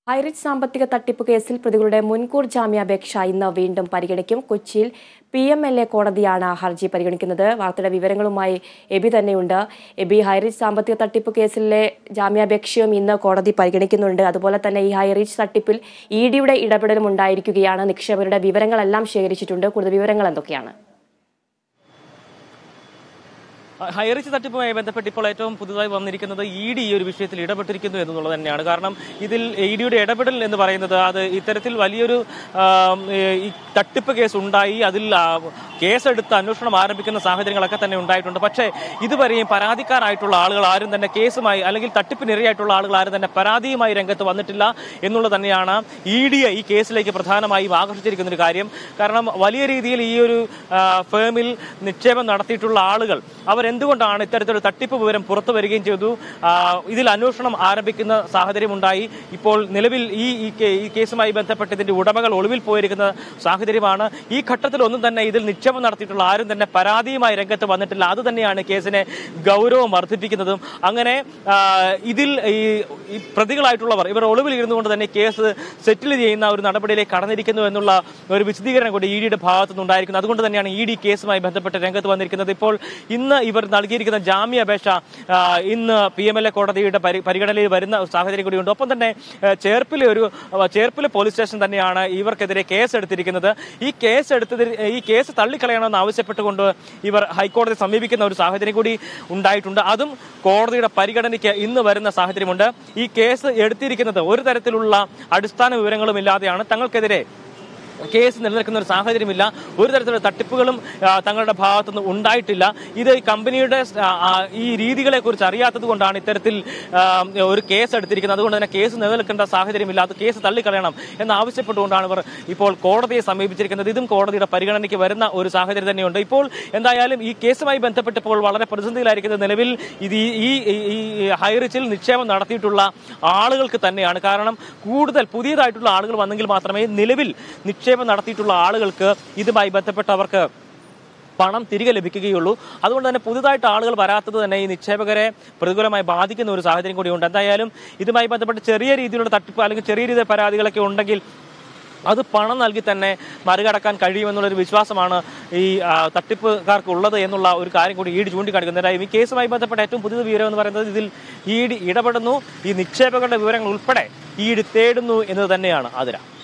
ഹൈറിച്ച് സാമ്പത്തിക തട്ടിപ്പ് കേസിൽ പ്രതികളുടെ മുൻകൂർ ജാമ്യാപേക്ഷ ഇന്ന് വീണ്ടും പരിഗണിക്കും. കൊച്ചിയിൽ PMLA കോടതിയാണ് ഹർജി പരിഗണിക്കുന്നത്. വാർത്തയുടെ വിവരങ്ങളുമായി എബി തന്നെയുണ്ട്. എബി, ഹൈറിച്ച് സാമ്പത്തിക തട്ടിപ്പ് കേസിലെ ജാമ്യാപേക്ഷയും ഇന്ന് കോടതി പരിഗണിക്കുന്നുണ്ട്. അതുപോലെ തന്നെ ഈ ഹൈറിച്ച് തട്ടിപ്പിൽ EDയുടെ ഇടപെടലും ഉണ്ടായിരിക്കുകയാണ്. നിക്ഷേപകരുടെ വിവരങ്ങളെല്ലാം ശേഖരിച്ചിട്ടുണ്ട്. കൂടുതൽ വിവരങ്ങൾ എന്തൊക്കെയാണ്? ഹൈറിച്ച് തട്ടിപ്പുമായി ബന്ധപ്പെട്ട് ഇപ്പോൾ ഏറ്റവും പുതുതായി വന്നിരിക്കുന്നത് ED ഈ ഒരു വിഷയത്തിൽ ഇടപെട്ടിരിക്കുന്നു എന്നുള്ളത് തന്നെയാണ്. കാരണം ഇതിൽ EDയുടെ ഇടപെടൽ എന്ന് പറയുന്നത് അത് ഇത്തരത്തിൽ വലിയൊരു ഈ തട്ടിപ്പ് കേസ് ഉണ്ടായി അതിൽ കേസെടുത്ത് അന്വേഷണം ആരംഭിക്കുന്ന സാഹചര്യങ്ങളൊക്കെ തന്നെ ഉണ്ടായിട്ടുണ്ട്. പക്ഷേ ഇതുവരെയും പരാതിക്കാരായിട്ടുള്ള ആളുകൾ ആരും തന്നെ കേസുമായി അല്ലെങ്കിൽ തട്ടിപ്പിനിരയായിട്ടുള്ള ആളുകൾ ആരും തന്നെ പരാതിയുമായി രംഗത്ത് വന്നിട്ടില്ല എന്നുള്ളത് തന്നെയാണ് EDയെ ഈ കേസിലേക്ക് പ്രധാനമായും ആകർഷിച്ചിരിക്കുന്ന ഒരു കാര്യം. കാരണം വലിയ രീതിയിൽ ഈ ഒരു ഫേമിൽ നിക്ഷേപം നടത്തിയിട്ടുള്ള ആളുകൾ അവരെന്തുകൊണ്ടാണ് ഇത്തരത്തിലൊരു തട്ടിപ്പ് വിവരം പുറത്തു വരികയും ചെയ്തു. ഇതിൽ അന്വേഷണം ആരംഭിക്കുന്ന സാഹചര്യം ഉണ്ടായി. ഇപ്പോൾ നിലവിൽ ഈ കേസുമായി ബന്ധപ്പെട്ട് ഇതിന്റെ ഉടമകൾ ഒളിവിൽ പോയിരിക്കുന്ന സാഹചര്യമാണ്. ഈ ഘട്ടത്തിൽ ഒന്നും തന്നെ ഇതിൽ നിക്ഷേപം നടത്തിയിട്ടുള്ള ആരും തന്നെ പരാതിയുമായി രംഗത്ത് വന്നിട്ടില്ല. അത് തന്നെയാണ് കേസിനെ ഗൗരവം വർദ്ധിപ്പിക്കുന്നതും. അങ്ങനെ ഇതിൽ ഈ പ്രതികളായിട്ടുള്ളവർ ഇവർ ഒളിവിൽ ഇരുന്നുകൊണ്ട് തന്നെ കേസ് സെറ്റിൽ ചെയ്യുന്ന ഒരു നടപടിയിലേക്ക് കടന്നിരിക്കുന്നു എന്നുള്ള ഒരു വിശദീകരണം കൂടി EDയുടെ ഭാഗത്തു നിന്നുണ്ടായിരിക്കുന്നു. അതുകൊണ്ട് തന്നെയാണ് ED കേസുമായി ബന്ധപ്പെട്ട് രംഗത്ത് വന്നിരിക്കുന്നത്. ഇപ്പോൾ ഇന്ന് ഇവർ നൽകിയിരിക്കുന്ന ജാമ്യാപേക്ഷ ഇന്ന് PMLA കോടതിയുടെ പരിഗണനയിൽ വരുന്ന സാഹചര്യം കൂടിയുണ്ട്. ഒപ്പം തന്നെ ചേർപ്പിലെ പോലീസ് സ്റ്റേഷൻ തന്നെയാണ് ഇവർക്കെതിരെ കേസ് എടുത്തിരിക്കുന്നത്. ഈ കേസ് തള്ളിക്കളയണമെന്ന് ആവശ്യപ്പെട്ടുകൊണ്ട് ഇവർ ഹൈക്കോടതി സമീപിക്കുന്ന ഒരു സാഹചര്യം കൂടി ഉണ്ടായിട്ടുണ്ട്. അതും കോടതിയുടെ പരിഗണനയ്ക്ക് ഇന്ന് വരുന്ന സാഹചര്യമുണ്ട്. ഈ കേസ് എടുത്തിരിക്കുന്നത് ഒരു തരത്തിലുള്ള അടിസ്ഥാന വിവരങ്ങളും ഇല്ലാതെയാണ്. തങ്ങൾക്കെതിരെ കേസ് നിലനിൽക്കുന്ന ഒരു സാഹചര്യമില്ല. ഒരു തരത്തിലുള്ള തട്ടിപ്പുകളും തങ്ങളുടെ ഭാഗത്തുനിന്ന് ഉണ്ടായിട്ടില്ല. ഇത് കമ്പനിയുടെ ഈ രീതികളെ കുറിച്ച് അറിയാത്തത് കൊണ്ടാണ് ഇത്തരത്തിൽ ഒരു കേസ് എടുത്തിരിക്കുന്നത്. അതുകൊണ്ട് തന്നെ കേസ് നിലനിൽക്കേണ്ട സാഹചര്യമില്ല, അത് കേസ് തള്ളിക്കളയണം എന്നാവശ്യപ്പെട്ടുകൊണ്ടാണ് ഇവർ ഇപ്പോൾ കോടതിയെ സമീപിച്ചിരിക്കുന്നത്. ഇതും കോടതിയുടെ പരിഗണനയ്ക്ക് വരുന്ന ഒരു സാഹചര്യം തന്നെയുണ്ട്. ഇപ്പോൾ എന്തായാലും ഈ കേസുമായി ബന്ധപ്പെട്ടിപ്പോൾ വളരെ പ്രതിസന്ധിയിലായിരിക്കുന്നത് നിലവിൽ ഈ ഹൈറിച്ചിൽ നിക്ഷേപം നടത്തിയിട്ടുള്ള ആളുകൾക്ക് തന്നെയാണ്. കാരണം കൂടുതൽ പുതിയതായിട്ടുള്ള ആളുകൾ വന്നെങ്കിൽ മാത്രമേ നിലവിൽ നിക്ഷേപം നടത്തിയിട്ടുള്ള ആളുകൾക്ക് ഇതുമായി ബന്ധപ്പെട്ട് അവർക്ക് പണം തിരികെ ലഭിക്കുകയുള്ളൂ. അതുകൊണ്ട് തന്നെ പുതുതായിട്ട് ആളുകൾ വരാത്തത് തന്നെ ഈ നിക്ഷേപകരെ പ്രതികൂലമായി ബാധിക്കുന്ന ഒരു സാഹചര്യം കൂടിയുണ്ട്. എന്തായാലും ഇതുമായി ബന്ധപ്പെട്ട് ചെറിയ രീതിയിലുള്ള തട്ടിപ്പ് അല്ലെങ്കിൽ ചെറിയ രീതിയിൽ പരാതികളൊക്കെ ഉണ്ടെങ്കിൽ അത് പണം നൽകി തന്നെ മറികടക്കാൻ കഴിയുമെന്നുള്ളൊരു വിശ്വാസമാണ് ഈ തട്ടിപ്പുകാർക്ക് ഉള്ളത് എന്നുള്ള ഒരു കാര്യം കൂടി ED ചൂണ്ടിക്കാണിക്കുന്നുണ്ട്. ഈ കേസുമായി ബന്ധപ്പെട്ട ഏറ്റവും പുതിയ വിവരം എന്ന് പറയുന്നത് ഇതിൽ ED ഇടപെടുന്നു, ഈ നിക്ഷേപകരുടെ വിവരങ്ങൾ ഉൾപ്പെടെ ED തേടുന്നു എന്നത് തന്നെയാണ്. അതിര